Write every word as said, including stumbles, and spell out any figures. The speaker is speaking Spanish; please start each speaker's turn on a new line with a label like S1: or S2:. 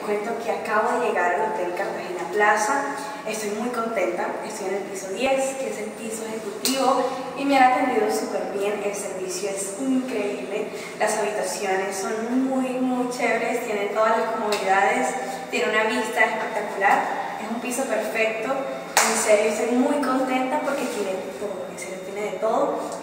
S1: cuento que acabo de llegar al Hotel Cartagena Plaza. Estoy muy contenta, estoy en el piso diez, que es el piso ejecutivo, y me han atendido súper bien. El servicio es increíble, las habitaciones son muy, muy chéveres, tienen todas las comodidades, tiene una vista espectacular, es un piso perfecto. En serio, estoy muy contenta porque tiene todo, en serio, tiene de todo.